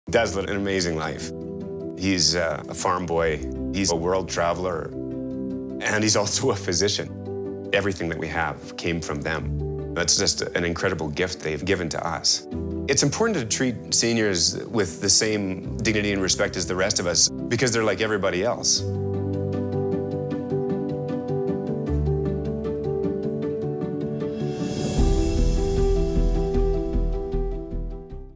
Dad's lived an amazing life. He's a farm boy, he's a world traveler, and he's also a physician. Everything that we have came from them. That's just an incredible gift they've given to us. It's important to treat seniors with the same dignity and respect as the rest of us because they're like everybody else.